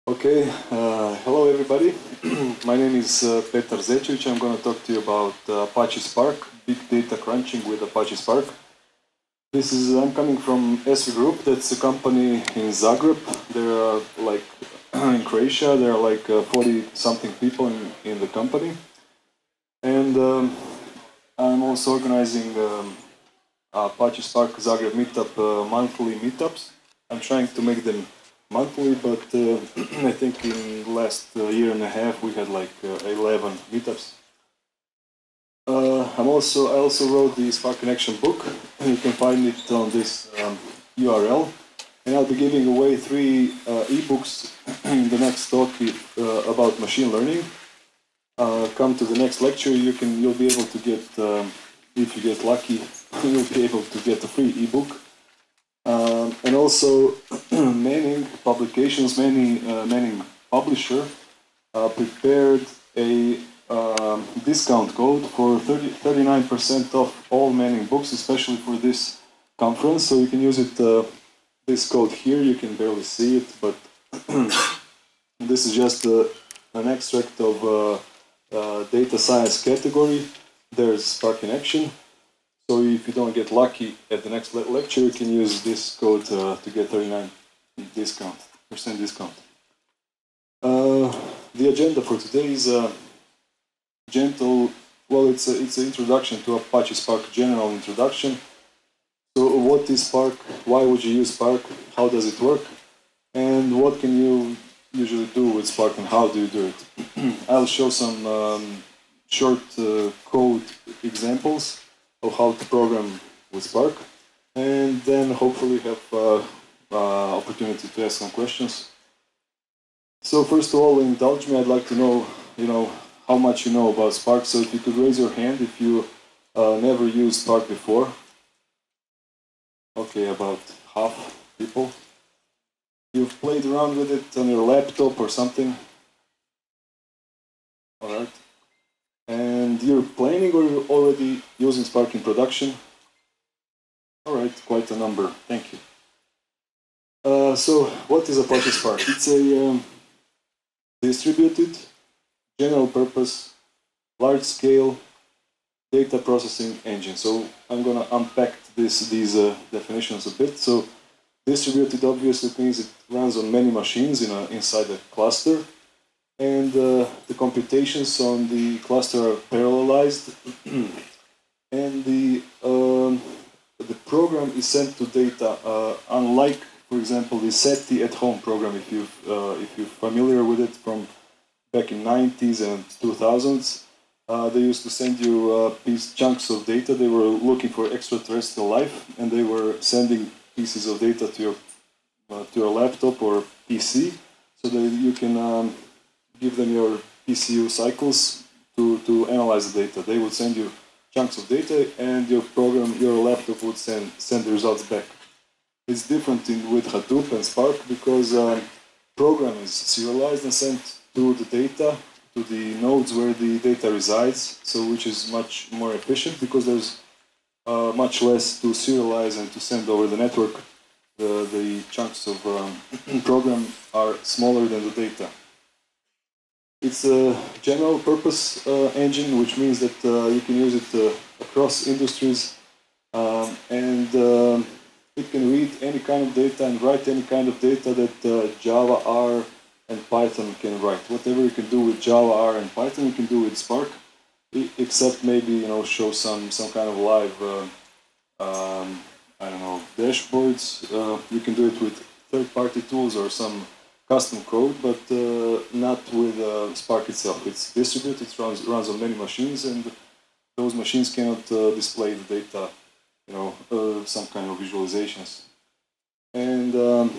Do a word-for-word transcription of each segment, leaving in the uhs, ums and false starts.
Okay, uh, hello everybody. My name is uh, Petar Zečević. I'm going to talk to you about uh, Apache Spark, big data crunching with Apache Spark. This is, I'm coming from S V Group, that's a company in Zagreb. There are like, in Croatia, there are like forty something people in, in the company. And um, I'm also organizing um, Apache Spark Zagreb meetup, uh, monthly meetups. I'm trying to make them monthly, but uh, I think in the last uh, year and a half we had like uh, eleven meetups. Uh, I'm also I also wrote the Spark Connection book. You can find it on this um, U R L, and I'll be giving away three uh, ebooks in the next talk uh, about machine learning. Uh, come to the next lecture. You can you'll be able to get um, if you get lucky, you'll be able to get a free ebook. Um, and also, Manning Publications, Manning, uh, Manning Publisher, uh, prepared a um, discount code for thirty-nine percent off all Manning books, especially for this conference. So you can use it. Uh, this code here, you can barely see it, but this is just uh, an extract of uh, uh, data science category. There's Spark in action. So if you don't get lucky at the next le lecture, you can use this code uh, to get thirty-nine discount, percent discount. Uh, the agenda for today is a gentle, well, it's a, it's an introduction to Apache Spark, general introduction. So what is Spark? Why would you use Spark? How does it work? And what can you usually do with Spark and how do you do it? I'll show some um, short uh, code examples of how to program with Spark, and then hopefully have uh, uh, opportunity to ask some questions. So first of all, indulge me. I'd like to know, you know, how much you know about Spark. So if you could raise your hand if you uh, never used Spark before. Okay, about half people. You've played around with it on your laptop or something. All right. And you're planning or you're already using Spark in production? All right, quite a number. Thank you. Uh, so, what is Apache Spark? It's a um, distributed, general-purpose, large-scale data processing engine. So, I'm going to unpack this, these uh, definitions a bit. So, distributed obviously means it runs on many machines in a, inside a cluster. And uh, the computations on the cluster are parallelized, and the um, the program is sent to data. Uh, unlike, for example, the SETI at home program, if you uh, if you're familiar with it from back in nineties and two thousands, uh, they used to send you uh, these chunks of data. They were looking for extraterrestrial life, and they were sending pieces of data to your uh, to your laptop or P C, so that you can. Um, give them your P C U cycles to, to analyze the data. They would send you chunks of data and your program, your laptop would send, send the results back. It's different in, with Hadoop and Spark because um, program is serialized and sent to the data, to the nodes where the data resides, so which is much more efficient because there's uh, much less to serialize and to send over the network. The, the chunks of um, program are smaller than the data. It's a general purpose uh, engine, which means that uh, you can use it uh, across industries, um, and um, it can read any kind of data and write any kind of data that uh, Java, R, and Python can write. Whatever you can do with Java, R, and Python, you can do with Spark, except maybe you know show some some kind of live, uh, um, I don't know, dashboards. Uh, you can do it with third-party tools or some custom code, but uh, not with uh, Spark itself. It's distributed, it runs, runs on many machines, and those machines cannot uh, display the data, you know, uh, some kind of visualizations. And um,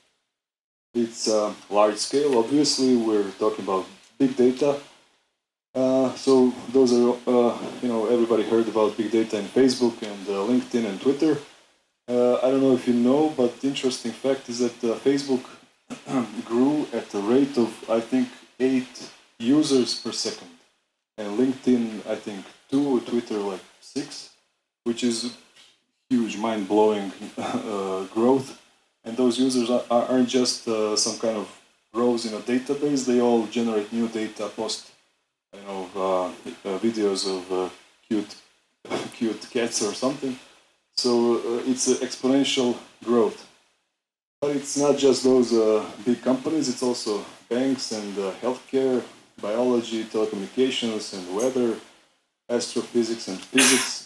it's uh, large scale. Obviously, we're talking about big data. Uh, so those are, uh, you know, everybody heard about big data in Facebook and uh, LinkedIn and Twitter. Uh, I don't know if you know, but the interesting fact is that uh, Facebook grew at a rate of, I think, eight users per second. And LinkedIn, I think, two, Twitter, like six, which is huge, mind-blowing uh, growth. And those users are, aren't just uh, some kind of rows in a database, they all generate new data, post, you know, uh, uh, videos of uh, cute, cute cats or something. So uh, it's an exponential growth. But it's not just those uh, big companies, it's also banks and uh, healthcare, biology, telecommunications and weather, astrophysics and physics.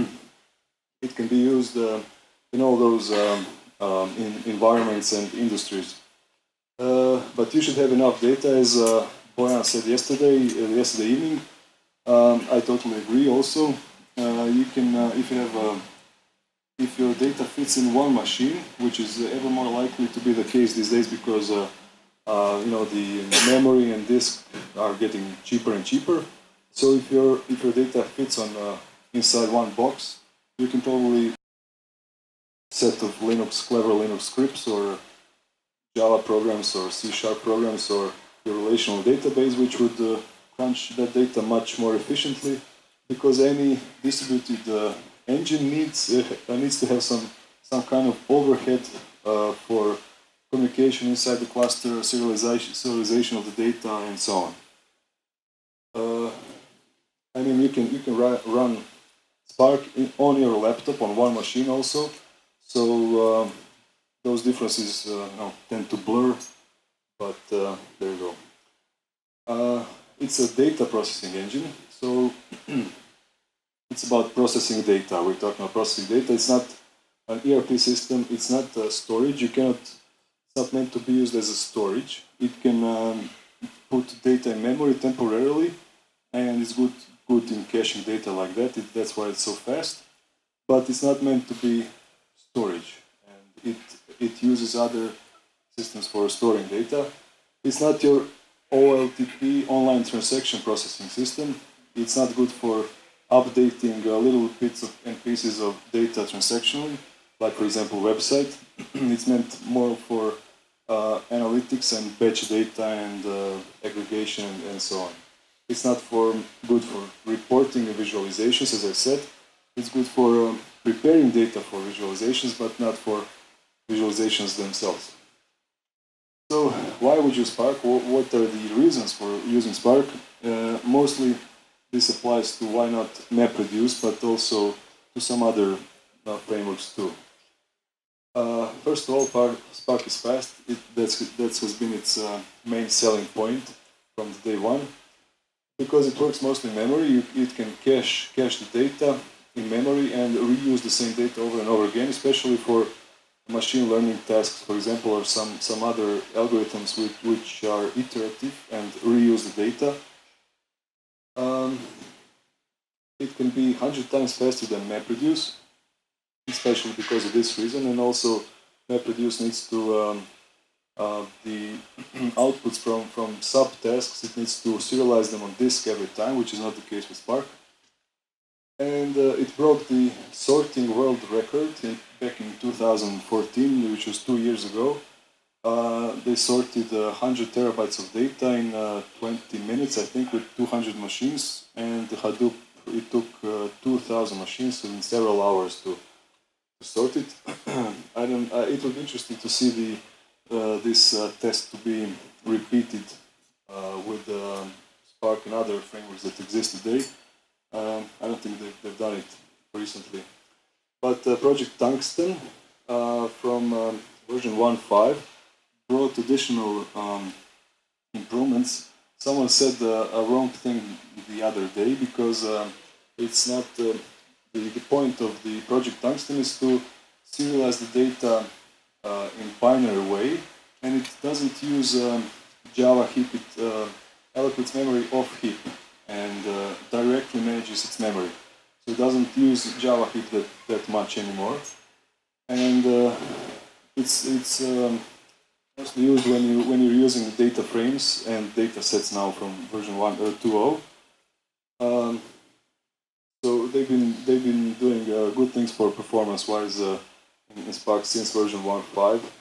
It can be used uh, in all those um, um, in environments and industries. Uh, but you should have enough data, as uh, Bojan said yesterday, uh, yesterday evening. Um, I totally agree also. Uh, you can, uh, if you have a If your data fits in one machine, which is ever more likely to be the case these days because uh, uh, you know, the memory and disk are getting cheaper and cheaper. So if your if your data fits on uh, inside one box, you can probably set of Linux, clever Linux scripts or Java programs or C sharp programs or your relational database, which would uh, crunch that data much more efficiently, because any distributed uh, engine needs uh, needs to have some some kind of overhead uh, for communication inside the cluster, serialization, serialization of the data, and so on. Uh, I mean, you can you can run Spark in, on your laptop on one machine also, so uh, those differences uh, no, tend to blur. But uh, there you go. Uh, it's a data processing engine, so. It's about processing data. We're talking about processing data. It's not an E R P system. It's not uh, storage. You cannot. It's not meant to be used as a storage. It can um, put data in memory temporarily, and it's good good in caching data like that. It, that's why it's so fast. But it's not meant to be storage, and it it uses other systems for storing data. It's not your O L T P, online transaction processing system. It's not good for updating uh, little bits of, and pieces of data transactionally, like for example website. It's meant more for uh, analytics and batch data and uh, aggregation and, and so on. It's not for good for reporting and visualizations, as I said. It's good for um, preparing data for visualizations, but not for visualizations themselves. So why would you Spark? What are the reasons for using Spark? Uh, mostly this applies to why not MapReduce, but also to some other uh, frameworks too. Uh, first of all, Spark is fast. It, that's, that has been its uh, main selling point from day one. Because it works mostly in memory, you, it can cache, cache the data in memory and reuse the same data over and over again, especially for machine learning tasks, for example, or some, some other algorithms which, which are iterative and reuse the data. Um, it can be one hundred times faster than MapReduce, especially because of this reason, and also MapReduce needs to, um, uh, the outputs from, from subtasks, it needs to serialize them on disk every time, which is not the case with Spark. And uh, it broke the sorting world record in, back in two thousand fourteen, which was two years ago. Uh, they sorted uh, one hundred terabytes of data in uh, twenty minutes, I think, with two hundred machines. And Hadoop, it took uh, two thousand machines in several hours to, to sort it. I don't, uh, it would be interesting to see the, uh, this uh, test to be repeated uh, with uh, Spark and other frameworks that exist today. Um, I don't think they've, they've done it recently. But uh, Project Tungsten uh, from um, version one point five brought additional um, improvements. Someone said uh, a wrong thing the other day, because um, it's not uh, the, the point of the Project Tungsten is to serialize the data uh, in binary way, and it doesn't use um, Java heap. It uh, allocates memory off heap and uh, directly manages its memory. So it doesn't use Java heap that, that much anymore. And uh, it's it's um, mostly used when you when you're using data frames and data sets now from version one uh, two point oh. Um, so they've been they've been doing uh, good things for performance-wise uh, in, in Spark since version one point five.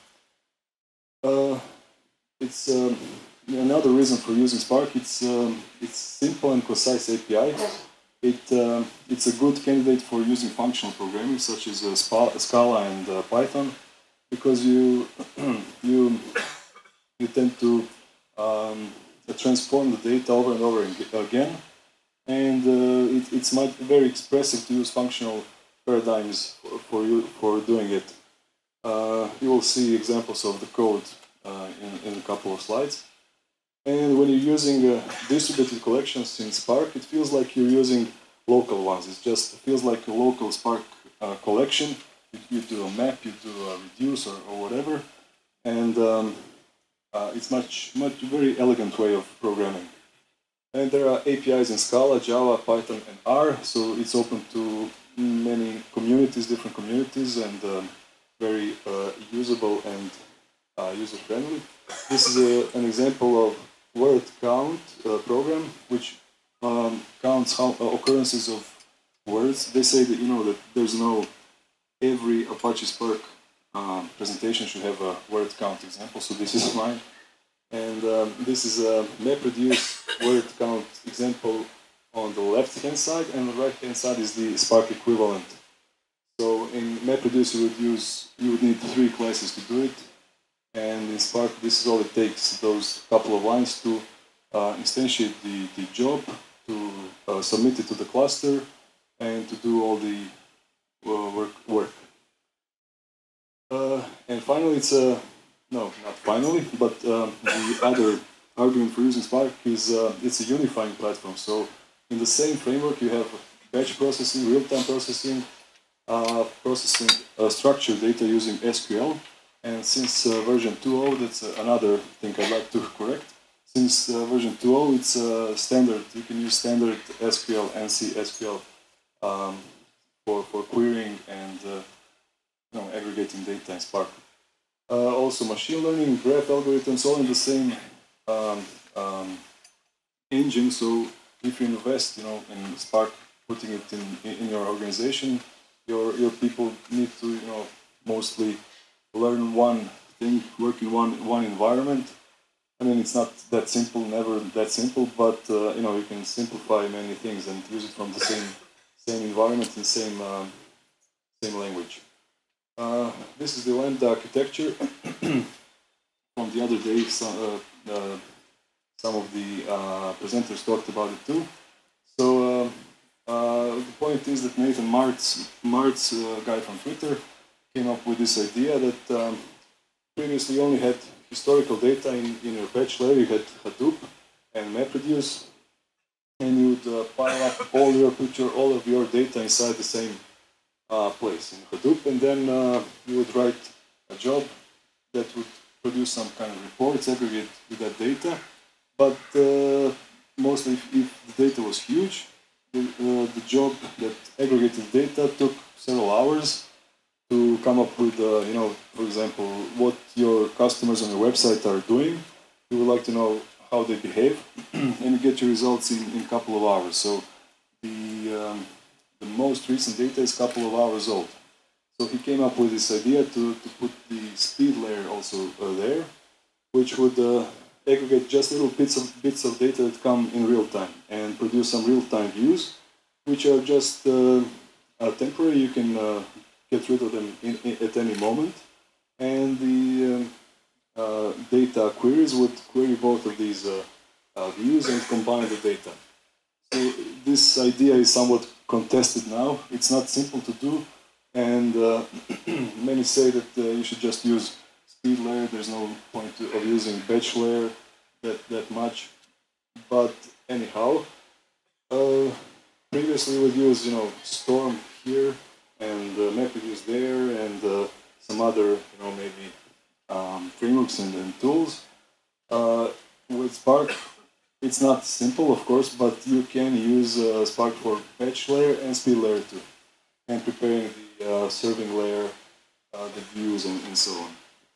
Uh, it's um, another reason for using Spark. It's um, it's simple and concise A P I. It um, it's a good candidate for using functional programming, such as uh, Scala and uh, Python, because you you you tend to um, transform the data over and over again, and uh, it, it's much, very expressive to use functional paradigms for, for you for doing it. Uh, you will see examples of the code uh, in, in a couple of slides. And when you're using uh, distributed collections in Spark, it feels like you're using local ones. It just feels like a local Spark uh, collection. You, you do a map, you do a reduce or, or whatever, and um, uh, it's much, much very elegant way of programming. And there are A P Is in Scala, Java, Python, and R, so it's open to many communities, different communities, and um, very uh, usable and uh, user-friendly. This is a, an example of word count uh, program, which um, counts how uh, occurrences of words. They say that you know that there's no every Apache Spark uh, presentation should have a word count example. So this is mine, and um, this is a MapReduce word count example on the left-hand side, and the right-hand side is the Spark equivalent. So in MapReduce you would use you would need three classes to do it. And in Spark, this is all it takes, those couple of lines to uh, instantiate the, the job, to uh, submit it to the cluster, and to do all the uh, work. work. Uh, and finally, it's a, no, not finally, but um, the other argument for using Spark is uh, it's a unifying platform. So in the same framework, you have batch processing, real-time processing, uh, processing uh, structured data using S Q L. And since uh, version two point oh, that's uh, another thing I'd like to correct. Since uh, version two point oh, it's uh, standard. You can use standard S Q L, N C S Q L um, for, for querying and uh, you know, aggregating data in Spark. Uh, also machine learning, graph algorithms, all in the same um, um, engine. So if you invest you know, in Spark, putting it in, in your organization, your, your people need to you know, mostly learn one thing, work in one one environment. I mean, it's not that simple, never that simple, but uh, you know, you can simplify many things and use it from the same same environment and same uh, same language. Uh, this is the Lambda architecture. From the other day, some, uh, uh, some of the uh, presenters talked about it too. So uh, uh, the point is that Nathan Martz, Martz uh, guy from Twitter, came up with this idea that um, previously you only had historical data in, in your batch layer. You had Hadoop and MapReduce, and you would uh, pile up all your picture, all of your data inside the same uh, place in Hadoop, and then uh, you would write a job that would produce some kind of reports, aggregate with that data. But uh, mostly, if, if the data was huge, the, uh, the job that aggregated data took several hours to come up with, uh, you know, for example, what your customers on your website are doing. You would like to know how they behave, and you get your results in, in a couple of hours. So the, um, the most recent data is a couple of hours old. So he came up with this idea to, to put the speed layer also uh, there, which would uh, aggregate just little bits of, bits of data that come in real time and produce some real-time views, which are just uh, uh, temporary. You can uh, get rid of them in, in, at any moment, and the um, uh, data queries would query both of these uh, uh, views and combine the data. So this idea is somewhat contested now. It's not simple to do, and uh, many say that uh, you should just use speed layer. There's no point to, of using batch layer that, that much. But anyhow, uh, previously we would use you know Storm here, and uh, MapReduce there, and uh, some other, you know, maybe um, frameworks and, and tools. Uh, with Spark, it's not simple, of course, but you can use uh, Spark for batch layer and speed layer too, and preparing the uh, serving layer, uh, the views, and, and so on.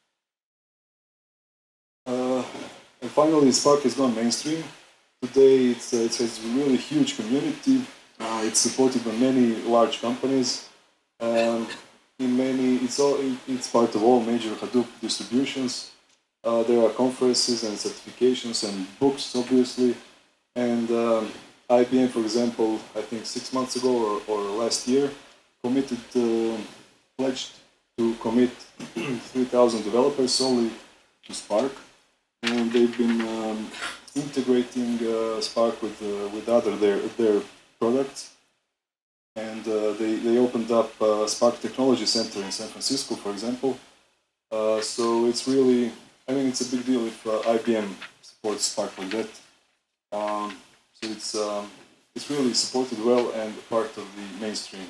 Uh, and finally, Spark has gone mainstream. Today, it's, uh, it has a really huge community. Uh, it's supported by many large companies. Um, in many, it's all it's part of all major Hadoop distributions. Uh, there are conferences and certifications and books, obviously. And um, I B M, for example, I think six months ago or, or last year, committed, uh, pledged to commit three thousand developers solely to Spark. and they've been um, integrating uh, Spark with uh, with other their their products. And uh, they they opened up uh, Spark Technology Center in San Francisco, for example. Uh, so it's really, I mean, it's a big deal if uh, I B M supports Spark like that. Um, so it's um, it's really supported well and part of the mainstream.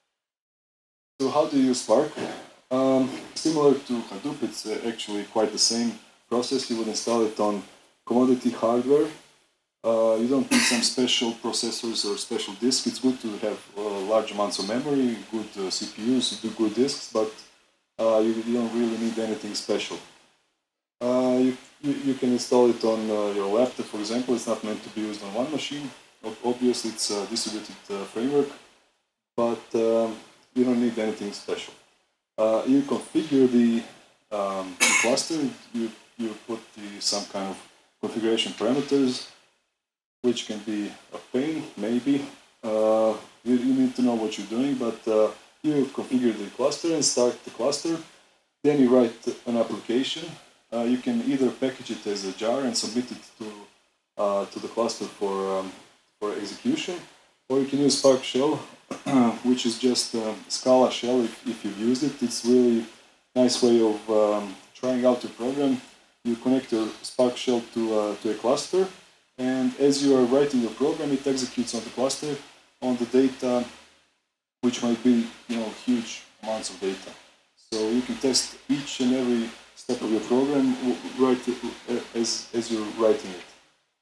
So how do you use Spark? Um, similar to Hadoop, it's uh, actually quite the same process. You would install it on commodity hardware. Uh, you don't need some special processors or special disk. It's good to have uh, large amounts of memory, good uh, C P Us, good disks, but uh, you, you don't really need anything special. Uh, you, you, you can install it on uh, your laptop, for example. It's not meant to be used on one machine. Obviously, it's a distributed uh, framework, but um, you don't need anything special. Uh, you configure the, um, the cluster. You, you put the, some kind of configuration parameters, which can be a pain, maybe. Uh, you, you need to know what you're doing, but uh, you configure the cluster and start the cluster. Then you write an application. Uh, you can either package it as a jar and submit it to uh, to the cluster for um, for execution, or you can use Spark Shell, which is just a Scala shell. If, if you've used it, it's really nice way of um, trying out your program. You connect your Spark Shell to uh, to a cluster. And as you are writing your program, it executes on the cluster on the data, which might be, you know, huge amounts of data. So you can test each and every step of your program right as as you're writing it.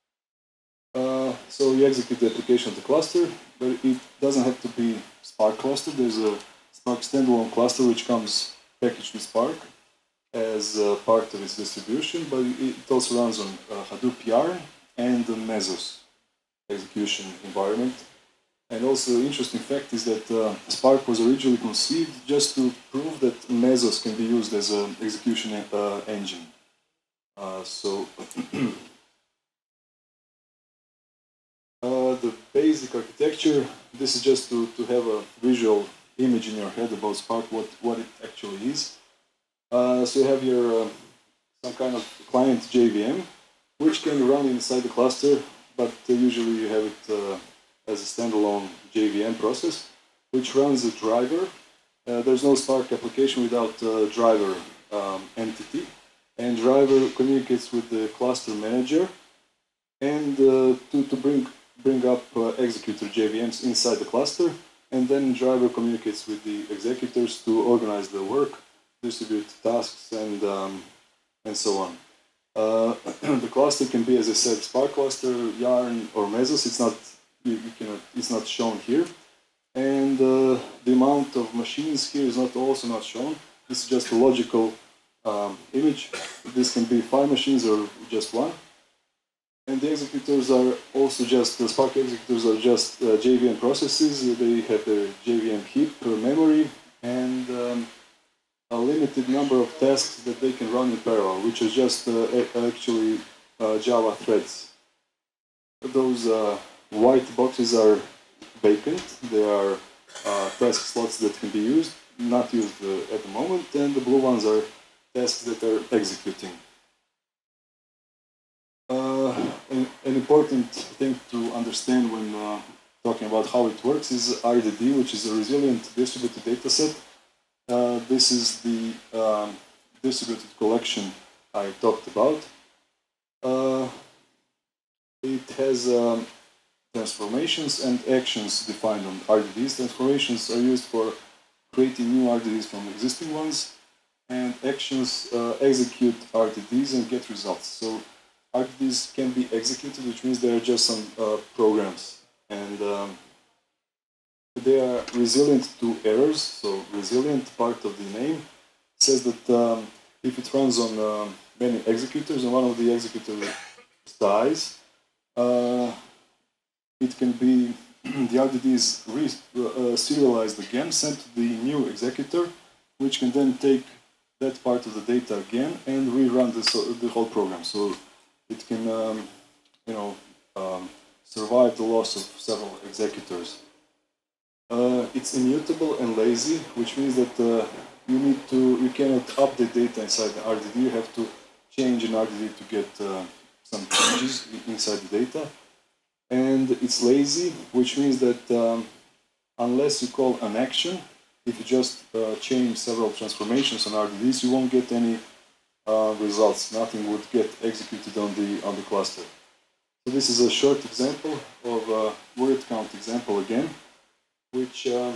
Uh, so you execute the application of the cluster, but it doesn't have to be Spark cluster. There's a Spark standalone cluster which comes packaged with Spark as uh, part of its distribution, but it also runs on uh, Hadoop Yarn and the Mesos execution environment. And also, the interesting fact is that uh, Spark was originally conceived just to prove that Mesos can be used as an execution uh, engine. Uh, so, uh, the basic architecture, this is just to, to have a visual image in your head about Spark, what, what it actually is. Uh, so you have your uh, some kind of client J V M, which can run inside the cluster, but uh, usually you have it uh, as a standalone J V M process, which runs a driver. Uh, there's no Spark application without a driver um, entity, and driver communicates with the cluster manager, and uh, to, to bring, bring up uh, executor J V Ms inside the cluster, and then driver communicates with the executors to organize the work, distribute tasks, and, um, and so on. Uh, the cluster can be, as I said, Spark cluster, Yarn, or Mesos. It's not, you, you cannot, it's not shown here, and uh, the amount of machines here is not also not shown. This is just a logical um, image. This can be five machines or just one, and the executors are also just the Spark executors are just uh, J V M processes. They have their J V M heap, uh, memory, and um, a limited number of tasks that they can run in parallel, which is just uh, actually uh, Java threads. Those uh, white boxes are vacant. They are uh, task slots that can be used, not used uh, at the moment, and the blue ones are tasks that are executing. Uh, an, an important thing to understand when uh, talking about how it works is R D D, which is a resilient distributed dataset. Uh, this is the um, distributed collection I talked about. Uh, it has um, transformations and actions defined on R D Ds. Transformations are used for creating new R D Ds from existing ones, and actions uh, execute R D Ds and get results. So R D Ds can be executed, which means they are just some uh, programs, and um, they are resilient to errors. So resilient, part of the name, says that um, if it runs on uh, many executors and one of the executors dies, uh, it can be the R D D is re uh, serialized again, sent to the new executor, which can then take that part of the data again and rerun the, so the whole program. So it can, um, you know, um, survive the loss of several executors. Uh, it's immutable and lazy, which means that uh, you need to, you cannot update data inside the R D D. You have to change in R D D to get uh, some changes inside the data. And it's lazy, which means that um, unless you call an action, if you just uh, change several transformations on R D Ds, you won't get any uh, results. Nothing would get executed on the on the cluster. So this is a short example of a word count example again, which uh,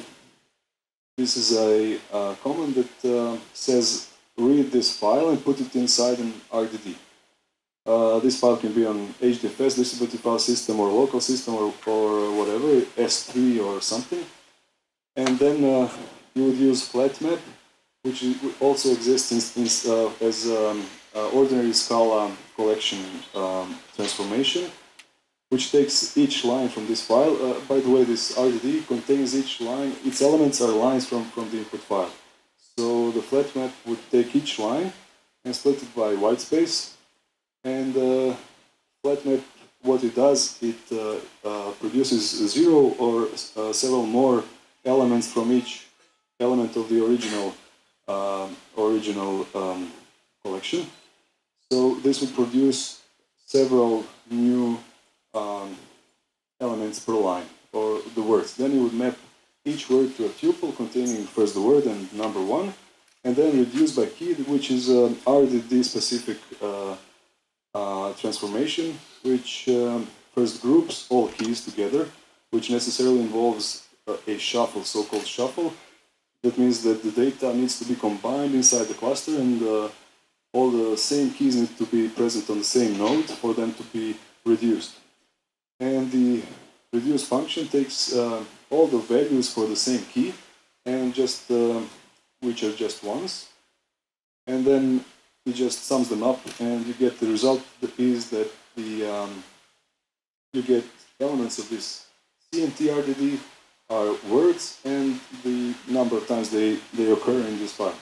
this is a, a command that uh, says read this file and put it inside an R D D. Uh, this file can be on H D F S, distributed file system, or local system, or, or whatever, S three or something. And then uh, you would use flatmap, which also exists in, in, uh, as um, uh, ordinary Scala collection um, transformation, which takes each line from this file. Uh, by the way, this R D D contains each line, its elements are lines from, from the input file. So the flatmap would take each line and split it by white space. And uh, flatmap, what it does, it uh, uh, produces zero or uh, several more elements from each element of the original um, original um, collection. So this would produce several new um, elements per line, or the words. Then you would map each word to a tuple containing first the word and number one, and then reduce by key, which is an R D D specific uh, Uh, transformation, which um, first groups all keys together, which necessarily involves uh, a shuffle, so-called shuffle. That means that the data needs to be combined inside the cluster, and uh, all the same keys need to be present on the same node for them to be reduced. And the reduce function takes uh, all the values for the same key, and just uh, which are just ones, and then it just sums them up, and you get the result that is that the um, you get elements of this C N T R D D are words and the number of times they, they occur in this file.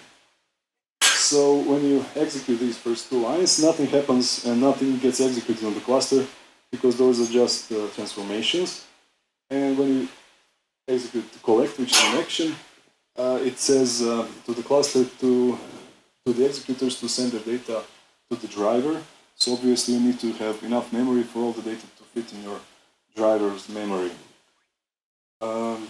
So when you execute these first two lines, nothing happens and nothing gets executed on the cluster because those are just uh, transformations. And when you execute the collect, which is an action, uh, it says uh, to the cluster to to the executors to send their data to the driver. So obviously you need to have enough memory for all the data to fit in your driver's memory. Um,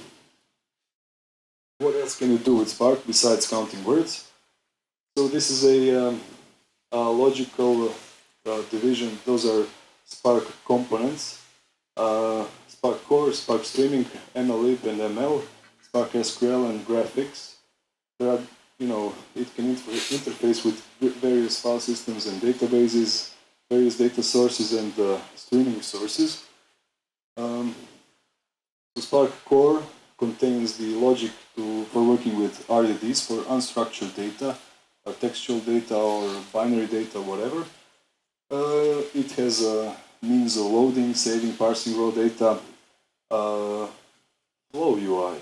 what else can you do with Spark besides counting words? So this is a, um, a logical uh, division. Those are Spark components. Uh, Spark Core, Spark Streaming, M L lib and M L, Spark S Q L and GraphX. There are You know, it can inter interface with various file systems and databases, various data sources and uh, streaming sources. Um, the Spark Core contains the logic to, for working with R D Ds for unstructured data, uh, textual data or binary data, whatever. Uh, it has a means of loading, saving, parsing raw data. Uh, Flow U I.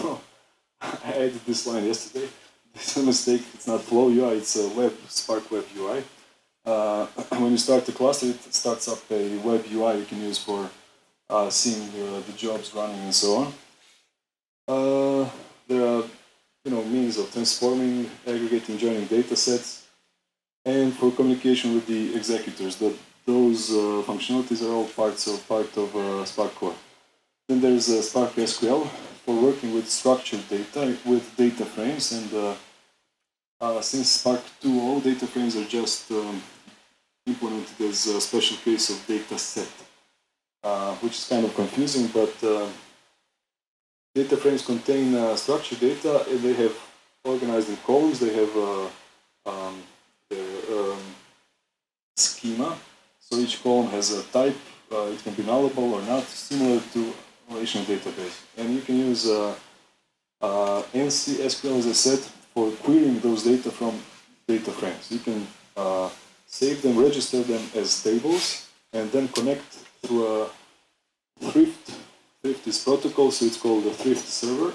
I added this line yesterday. It's a mistake, it's not Flow U I, it's a web, Spark Web U I. Uh, when you start the cluster, it starts up a web U I you can use for uh, seeing uh, the jobs running and so on. Uh, there are you know, means of transforming, aggregating, joining data sets, and for communication with the executors. That those uh, functionalities are all parts of part of uh, Spark Core. Then there's uh, Spark S Q L for working with structured data, with data frames, and uh, uh, since Spark two point oh, data frames are just um, implemented as a special case of data set, uh, which is kind of confusing, but uh, data frames contain uh, structured data, and they have organized in columns, they have uh, um, their um, schema, so each column has a type, uh, it can be nullable or not, similar to relational database. And you can use uh, uh, N C S Q L, as I said, for querying those data from data frames. You can uh, save them, register them as tables, and then connect through a thrift. Thrift is protocol, so it's called a thrift server,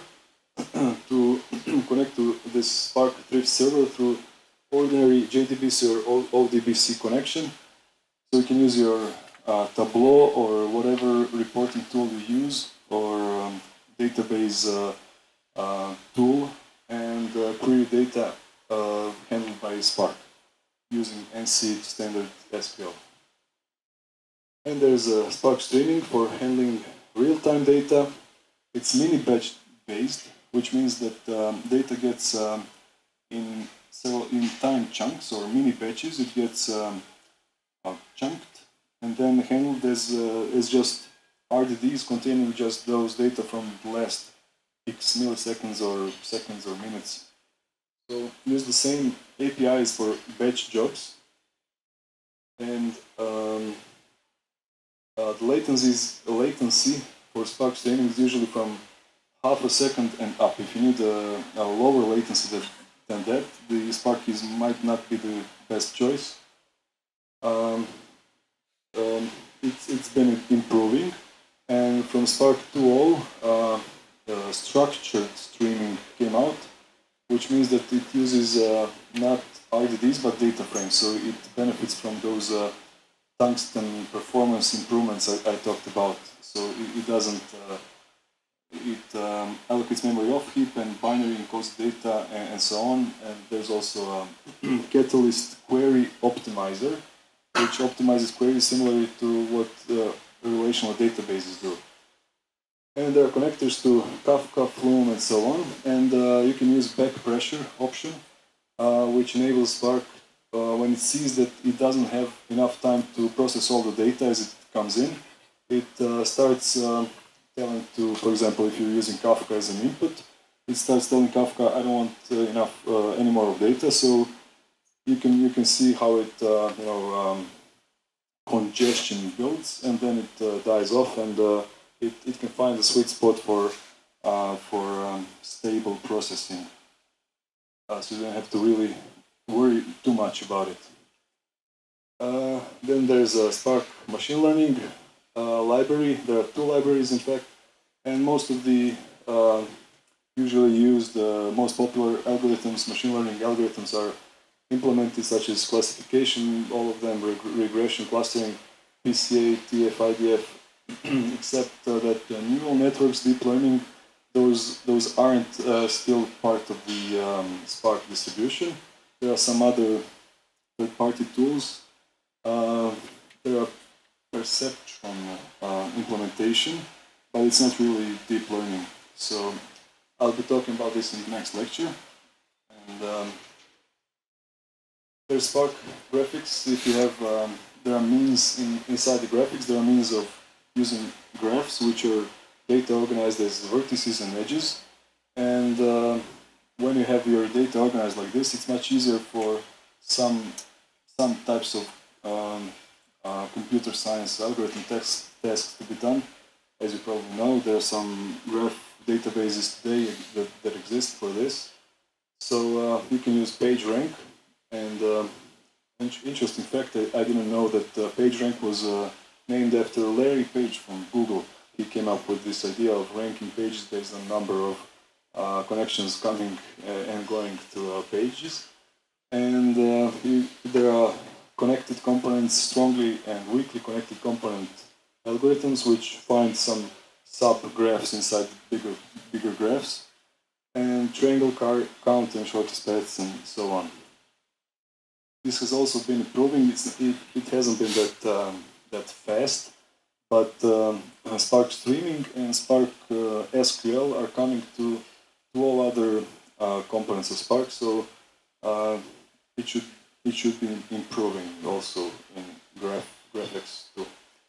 to connect to this Spark thrift server through ordinary J D B C or O D B C connection. So you can use your uh, Tableau or whatever reporting tool you use, or um, database uh, uh, tool, and uh, query data uh, handled by Spark. using N C standard S Q L. And there's a Spark streaming for handling real-time data. It's mini-batch based, which means that um, data gets um, in several in time chunks or mini batches. It gets um, uh, chunked and then handled as uh, as just R D Ds containing just those data from the last X milliseconds or seconds or minutes. So use the same A P Is for batch jobs, and um, uh, the latency is latency for Spark streaming is usually from half a second and up. If you need a, a lower latency that, than that, the Spark keys might not be the best choice. Um, um, it's, it's been improving, and from Spark two point oh, uh, uh, structured streaming came out, which means that it uses uh, not R D Ds but data frames, so it benefits from those uh, tungsten performance improvements I, I talked about. So it, it doesn't, uh, it um, allocates memory off heap and binary encodes data and, and so on. And there's also a Catalyst query optimizer, which optimizes queries similarly to what uh, relational databases do. And there are connectors to Kafka, Flume, and so on. And uh, you can use back pressure option, uh, which enables Spark, uh, when it sees that it doesn't have enough time to process all the data as it comes in, it uh, starts uh, telling to, for example, if you're using Kafka as an input, it starts telling Kafka, I don't want uh, enough uh, any more of data. So you can you can see how it uh, you know um, congestion builds, and then it uh, dies off, and uh, it it can find a sweet spot for uh, for um, stable processing. Uh, so you don't have to really worry too much about it. Uh, then there's a Spark machine learning uh, library. There are two libraries, in fact, and most of the uh, usually used, uh, most popular algorithms, machine learning algorithms, are implemented, such as classification, all of them, reg regression, clustering, P C A, T F, I D F, except uh, that uh, neural networks, deep learning, those those aren't uh, still part of the um, Spark distribution. There are some other third-party tools. Uh, there are perceptron uh, implementation, but it's not really deep learning. So I'll be talking about this in the next lecture. And um, there's Spark GraphX. If you have, um, there are means in, inside the graphics. There are means of using graphs, which are data organized as vertices and edges. And uh, when you have your data organized like this, it's much easier for some some types of um, uh, computer science algorithm tasks, tasks to be done. As you probably know, there are some graph databases today that, that exist for this. So uh, you can use PageRank. And uh, in interesting fact, I, I didn't know that uh, PageRank was uh, named after Larry Page from Google. He came up with this idea of ranking pages based on number of uh, connections coming uh, and going to uh, pages. And uh, he, there are connected components, strongly and weakly connected component algorithms, which find some sub-graphs inside bigger, bigger graphs, and triangle count and shortest paths and so on. This has also been improving. It's, it, it hasn't been that um, that fast, but um, Spark streaming and Spark uh, S Q L are coming to, to all other uh, components of Spark. So uh, it should it should be improving also in Graph GraphX too.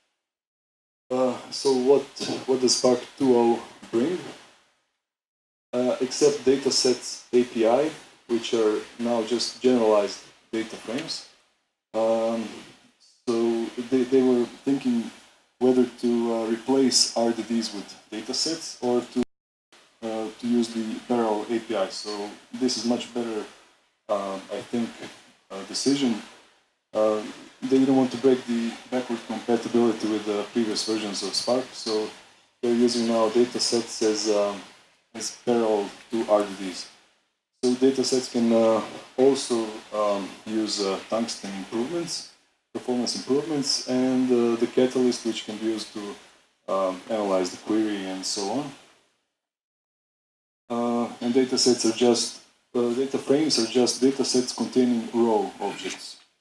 Uh, so what what does Spark two point oh bring? Uh, except datasets A P I, which are now just generalized data frames. Um, so they, they were thinking whether to uh, replace R D Ds with datasets or to uh, to use the parallel A P I. So this is much better, uh, I think, uh, decision. Uh, they didn't want to break the backward compatibility with the previous versions of Spark, so they're using now datasets as um, as parallel to R D Ds. So datasets can uh, also um, use uh, tungsten improvements, performance improvements, and uh, the catalyst, which can be used to um, analyze the query and so on. Uh, and datasets are just, uh, data frames are just datasets containing raw objects.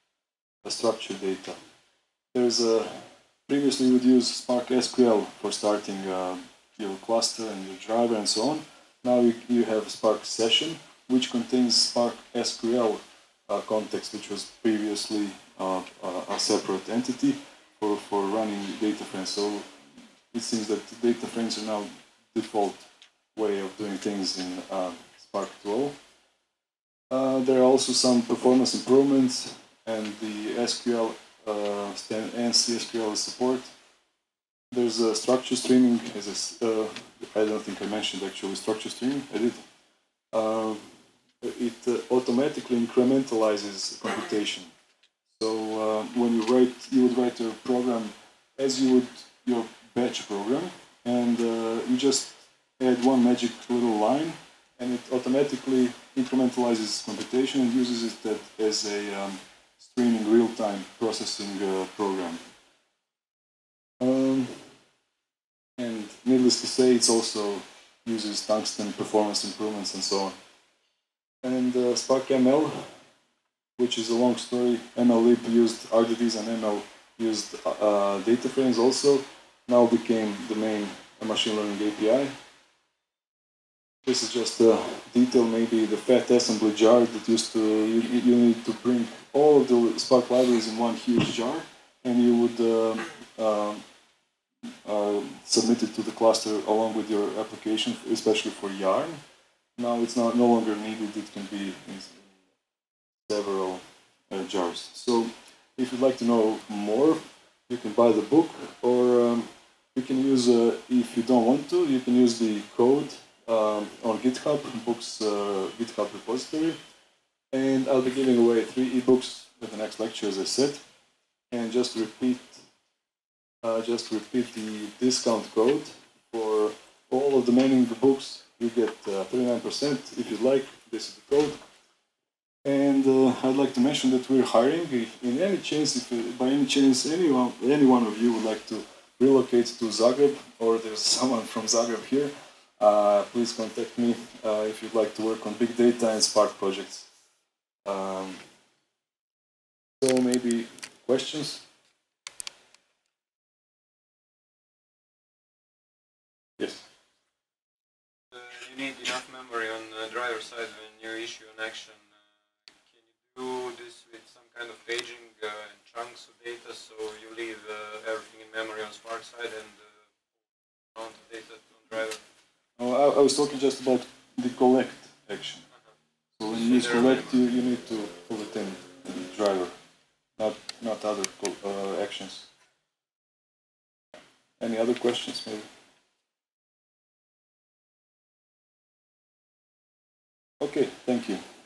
structured data. There's a previously you would use Spark S Q L for starting uh, your cluster and your driver and so on. Now you, you have Spark Session, which contains Spark S Q L uh, context, which was previously uh, a separate entity for, for running data frames. So it seems that data frames are now default way of doing things in uh, Spark twelve. Uh, there are also some performance improvements, and the S Q L uh, and C S Q L support. There's a structure streaming. As a, uh, I don't think I mentioned actually structure streaming. I did. Uh, it uh, automatically incrementalizes computation. So uh, when you write, you would write a program as you would your batch program, and uh, you just add one magic little line, and it automatically incrementalizes computation and uses it that as a um, streaming real-time processing uh, program. Um, and needless to say, it also uses tungsten performance improvements and so on. And uh, Spark M L, which is a long story. M L lib used R D Ds and M L used uh, data frames also, now became the main machine learning A P I. This is just a detail, maybe the fat assembly jar that used to, you, you need to bring all of the Spark libraries in one huge jar, and you would uh, uh, uh, submit it to the cluster along with your application, especially for Yarn. Now it's not no longer needed, it can be in several uh, jars. So if you'd like to know more, you can buy the book, or um, you can use, uh, if you don't want to, you can use the code um, on GitHub, books uh, GitHub repository. And I'll be giving away three ebooks with the next lecture, as I said. And just repeat, uh, just repeat the discount code for all of the remaining books. You get uh, thirty-nine percent if you'd like. This is the code. And uh, I'd like to mention that we're hiring. If in any chance, if uh, by any chance anyone, any one of you would like to relocate to Zagreb, or there's someone from Zagreb here, uh, please contact me uh, if you'd like to work on big data and Spark projects. Um, so maybe questions? Yes. Uh, you need enough memory on the driver side when you issue an action. Uh, can you do this with some kind of paging uh, and chunks of data, so you leave uh, everything in memory on Spark side and uh, amount of data on driver? Oh, I, I was talking just about the collect action. Uh-huh. So when you use collect, you, you need to pull it in, in the driver, not not other uh, actions. Any other questions, maybe? Okay, thank you.